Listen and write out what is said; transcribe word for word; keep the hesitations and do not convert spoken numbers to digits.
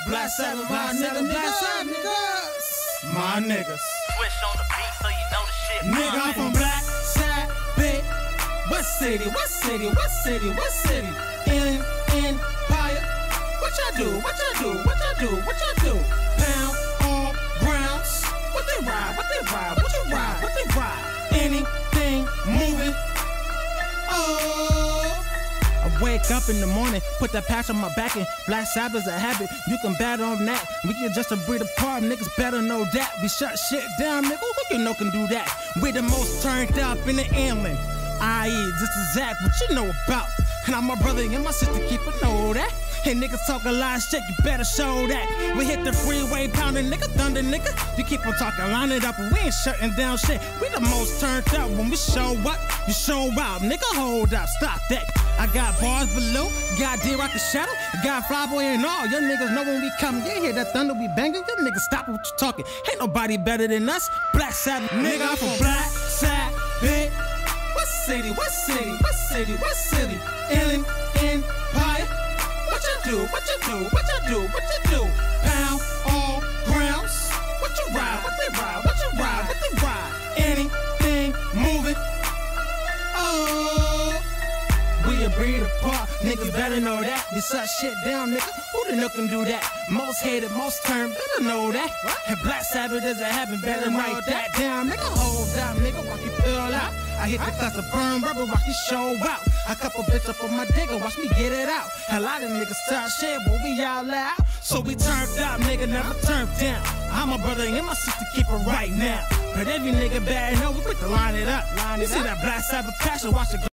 Black Sabbath, my nigga, Black Sabbath, niggas. My niggas. Switch on the beat so you know the shit. Nigga, I'm from Black Sabbath. What city? What city? What city? What city? In Empire. What y'all do? What y'all do? What y'all do? What y'all do? Pound on grounds. What they ride? What they ride? What you ride? What they ride? Anything moving? Oh. I wake up in the morning, put that patch on my back, and Black Sabbath's a habit. You can bet on that. We can just a breed apart, niggas better know that. We shut shit down, nigga. Who you know can do that? We the most turned up in the inland. I E, this is Zach, what you know about? And I'm my brother and my sister, keep it know that. And niggas talk a lot of shit, you better show that. We hit the freeway, pounding nigga, thunder nigga. You keep on talking, line it up, and we ain't shutting down shit. We the most turned up when we show up, you show out. Nigga, hold up, stop that. I got bars below, got D-Rock the Shadow, got Flyboy and all. Your niggas know when we come, you hear that thunder, we banging. Your niggas stop what you talking. Ain't nobody better than us. Black Sabbath, nigga, I'm from Black Sabbath. What city? What city? What city? What city? Inland Empire. What you do? What you do? What you do? What you do? Pound on grounds. What you ride? What they ride? What you ride? What they ride? Anything moving? Oh, we a breed apart. Niggas better know that. We shut shit down, nigga. Who the no can do that? Most hated, most turned. Better know that. And Black Sabbath doesn't happen. Better write that down, nigga. Hold up, nigga. Watch you fill out. I hit the class of burn rubber, watch me show out. A couple bitch up on my digger, watch me get it out. A lot of niggas talk shit, but we all loud. So we turned up, nigga, never turned down. I'm a brother and my sister, keep it right now. But every nigga bad, know we put the line it up. Line you see that Black Sabbath passion, watch it go.